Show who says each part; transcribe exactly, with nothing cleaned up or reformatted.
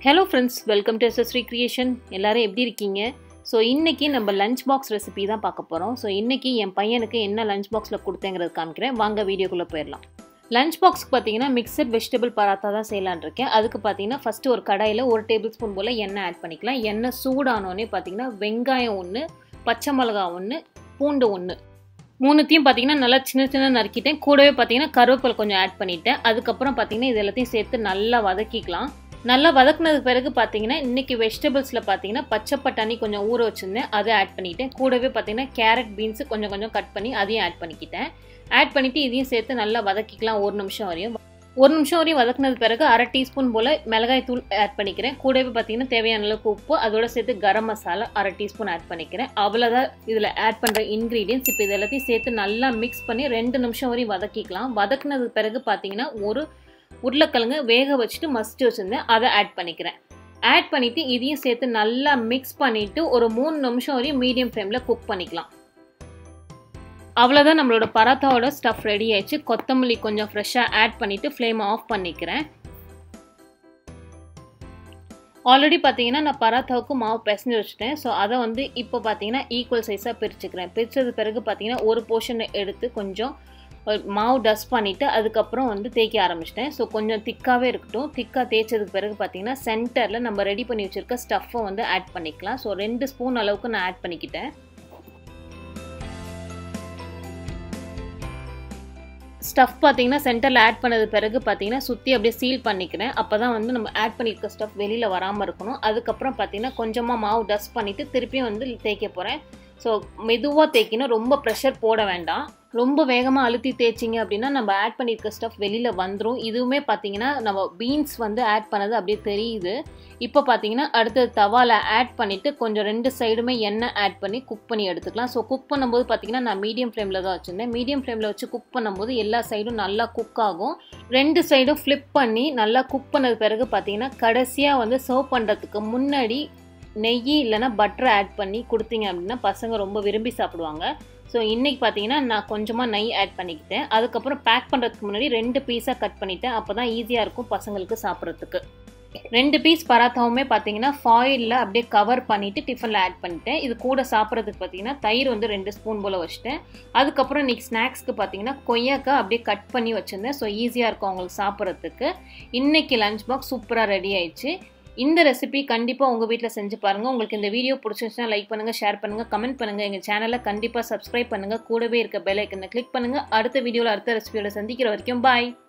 Speaker 1: Hello friends, welcome to S S Recreation. எல்லாரும் எப்படி இருக்கீங்க? ஸோ இன்றைக்கி நம்ம லஞ்ச் பாக்ஸ் ரெசிபி தான் பார்க்க போகிறோம். ஸோ இன்றைக்கி என் பையனுக்கு என்ன லஞ்ச் பாக்ஸில் கொடுத்தேங்கிறது காமிக்கிறேன். வாங்க வீடியோக்குள்ளே போயிடலாம். லஞ்ச் பாக்ஸ்க்கு பார்த்தீங்கன்னா மிக்சட் வெஜிடபிள் பராத்தா தான் செய்யலான் இருக்கேன். அதுக்கு பார்த்தீங்கன்னா ஃபஸ்ட்டு ஒரு கடாயில் ஒரு டேபிள் ஸ்பூன் போல் எண்ணெய் ஆட் பண்ணிக்கலாம். எண்ணெய் சூடானோடனே பார்த்தீங்கன்னா வெங்காயம் ஒன்று, பச்சை மிளகா ஒன்று, பூண்டு ஒன்று, மூணுத்தையும் பார்த்தீங்கன்னா நல்லா சின்ன சின்ன நறுக்கிட்டேன். கூடவே பார்த்தீங்கன்னா கருவேப்பிலை கொஞ்சம் ஆட் பண்ணிவிட்டேன். அதுக்கப்புறம் பார்த்தீங்கன்னா இது எல்லாத்தையும் சேர்த்து நல்லா வதக்கிக்கலாம். நல்லா வதக்குனதுக்கு பிறகு பார்த்தீங்கன்னா இன்றைக்கி வெஜிடபிள்ஸில் பார்த்தீங்கன்னா பச்சை பட்டாணி கொஞ்சம் ஊற வச்சுருந்தேன், அதை ஆட் பண்ணிவிட்டேன். கூடவே பார்த்தீங்கன்னா கேரட் பீன்ஸு கொஞ்சம் கொஞ்சம் கட் பண்ணி அதையும் ஆட் பண்ணிக்கிட்டேன். ஆட் பண்ணிவிட்டு இதையும் சேர்த்து நல்லா வதக்கிக்கலாம் ஒரு நிமிஷம் வரையும். ஒரு நிமிஷம் வரையும் வதக்குனது பிறகு அரை டீஸ்பூன் போல் மிளகாய் தூள் ஆட் பண்ணிக்கிறேன். கூடவே பார்த்தீங்கன்னா தேவையான அளவுக்கு உப்பு, அதோட சேர்த்து கரம் மசாலா அரை டீஸ்பூன் ஆட் பண்ணிக்கிறேன். அவ்வளோதான் இதில் ஆட் பண்ணுற இன்க்ரீடியன்ஸ். இப்போ இது எல்லாத்தையும் சேர்த்து நல்லா மிக்ஸ் பண்ணி ரெண்டு நிமிஷம் வரையும் வதக்கிக்கலாம். வதக்குனது பிறகு பார்த்தீங்கன்னா ஒரு உருளைக்கிழங்கு வேக வச்சுட்டு மசிச்சு வச்சுருந்தேன், அதை ஆட் பண்ணிக்கிறேன். ஆட் பண்ணிவிட்டு இதையும் சேர்த்து நல்லா மிக்ஸ் பண்ணிவிட்டு ஒரு மூணு நிமிஷம் வரையும் மீடியம் ஃப்ளேமில் குக் பண்ணிக்கலாம். அவ்வளோதான், நம்மளோட பராத்தாவோட ஸ்டஃப் ரெடி ஆயிடுச்சு. கொத்தமல்லி கொஞ்சம் ஃப்ரெஷ்ஷாக ஆட் பண்ணிவிட்டு ஃப்ளேமை ஆஃப் பண்ணிக்கிறேன். ஆல்ரெடி பார்த்தீங்கன்னா நான் பராத்தாவுக்கு மாவு பிசைஞ்சு வச்சுட்டேன். ஸோ அதை வந்து இப்போ பார்த்தீங்கன்னா ஈக்குவல் சைஸாக பிரிச்சுக்கிறேன். பிரித்தது பிறகு பார்த்தீங்கன்னா ஒரு போர்ஷனை எடுத்து கொஞ்சம் மாவு டஸ்ட் பண்ணிவிட்டு அதுக்கப்புறம் வந்து தேய்க்க ஆரம்பிச்சிட்டேன். ஸோ கொஞ்சம் திக்காகவே இருக்கட்டும். திக்காக தேய்ச்சதுக்கு பிறகு பார்த்தீங்கன்னா சென்டரில் நம்ம ரெடி பண்ணி வச்சுருக்க ஸ்டஃப்பை வந்து ஆட் பண்ணிக்கலாம். ஸோ ரெண்டு ஸ்பூன் அளவுக்கு நான் ஆட் பண்ணிக்கிட்டேன். ஸ்டஃப் பார்த்தீங்கன்னா சென்டரில் ஆட் பண்ணது பிறகு பார்த்தீங்கன்னா சுற்றி அப்படியே சீல் பண்ணிக்கிறேன். அப்போ தான் வந்து நம்ம ஆட் பண்ணியிருக்க ஸ்டஃப் வெளியில் வராமல் இருக்கணும். அதுக்கப்புறம் பார்த்தீங்கன்னா கொஞ்சமாக மாவு டஸ்ட் பண்ணிவிட்டு திருப்பியும் வந்து தேய்க்க போகிறேன். ஸோ மெதுவாக தேய்க்கணும், ரொம்ப ப்ரெஷர் போட வேண்டாம். ரொம்ப வேகமாக அழுத்தி தேய்ச்சிங்க அப்படின்னா நம்ம ஆட் பண்ணியிருக்க ஸ்டஃப் வெளியில் வந்துடும். இதுவுமே பார்த்தீங்கன்னா நம்ம பீன்ஸ் வந்து ஆட் பண்ணது அப்படியே தெரியுது. இப்போ பார்த்தீங்கன்னா அடுத்தது தவாவில் ஆட் பண்ணிவிட்டு கொஞ்சம் ரெண்டு சைடுமே எண்ணெய் ஆட் பண்ணி குக் பண்ணி எடுத்துக்கலாம். ஸோ குக் பண்ணும்போது பார்த்தீங்கன்னா நான் மீடியம் ஃப்ளேமில் தான் வச்சுருந்தேன். மீடியம் ஃப்ளேமில் வச்சு குக் பண்ணும்போது எல்லா சைடும் நல்லா குக் ஆகும். ரெண்டு சைடும் ஃப்ளிப் பண்ணி நல்லா குக் பண்ணது பிறகு பார்த்தீங்கன்னா கடைசியாக வந்து சர்வ் பண்ணுறதுக்கு முன்னாடி நெய் இல்லைனா பட்டரை ஆட் பண்ணி கொடுத்தீங்க அப்படின்னா பசங்க ரொம்ப விரும்பி சாப்பிடுவாங்க. ஸோ இன்றைக்கி பார்த்தீங்கன்னா நான் கொஞ்சமாக நெய் ஆட் பண்ணிக்கிட்டேன். அதுக்கப்புறம் பேக் பண்ணுறதுக்கு முன்னாடி ரெண்டு பீஸாக கட் பண்ணிவிட்டேன். அப்போ தான் ஈஸியாக இருக்கும் பசங்களுக்கு சாப்பிட்றதுக்கு. ரெண்டு பீஸ் பராத்தாவுமே பார்த்தீங்கன்னா ஃபாயிலில் அப்படியே கவர் பண்ணிவிட்டு டிஃபனில் ஆட் பண்ணிட்டேன். இது கூட சாப்பிட்றதுக்கு பார்த்தீங்கன்னா தயிர் வந்து ரெண்டு ஸ்பூன் போல் வச்சுட்டேன். அதுக்கப்புறம் இன்றைக்கி ஸ்நாக்ஸ்க்கு பார்த்தீங்கன்னா கொய்யாக்காய் அப்படியே கட் பண்ணி வச்சுருந்தேன். ஸோ ஈஸியாக இருக்கும் அவங்களுக்கு சாப்பிட்றதுக்கு. இன்றைக்கி லஞ்ச் பாக்ஸ் சூப்பராக ரெடி ஆயிடுச்சு. இந்த ரெசிபி கண்டிப்பாக உங்கள் வீட்டில் செஞ்சு பாருங்கள். உங்களுக்கு இந்த வீடியோ பிடிச்சிருந்துச்சுன்னா லைக் பண்ணுங்கள், ஷேர் பண்ணுங்கள், கமெண்ட் பண்ணுங்கள். எங்கள் சேனலை கண்டிப்பாக சப்ஸ்கிரைப் பண்ணுங்கள். கூடவே இருக்க பெல் ஐக்கனை கிளிக் பண்ணுங்கள். அடுத்த வீடியோவில் அடுத்த ரெசிபியோட சந்திக்கிற வரைக்கும் பாய்.